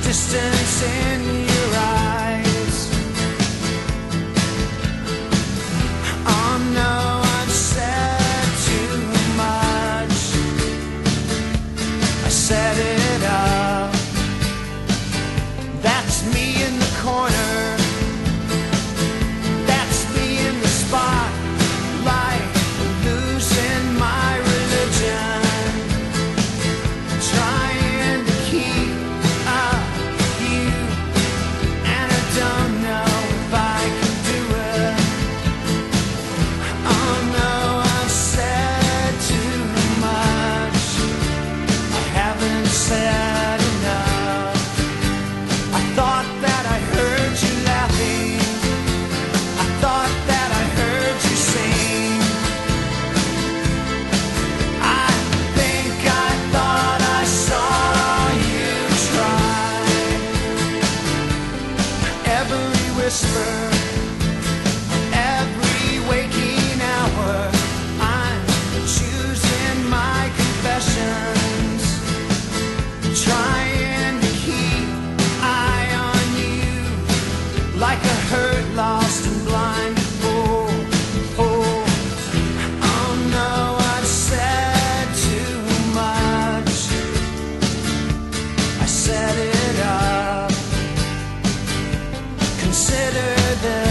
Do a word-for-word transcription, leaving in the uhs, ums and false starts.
distance in your eyes. Oh no, I've said too much. I set it up. That's me in the corner. That's me in the spotlight, losing my religion, trying to keep up you, and I don't know if I can do it. Oh no, I've said too much. I haven't said enough. I thought that I heard you laughing. I thought that I heard you sing. I think I thought I saw you try. Every whisper, every waking hour, I'm choosing my confessions, trying to keep eye on you, like a hurt, lost and blind fool. Oh, oh no, I've said too much. I set it up. Consider this.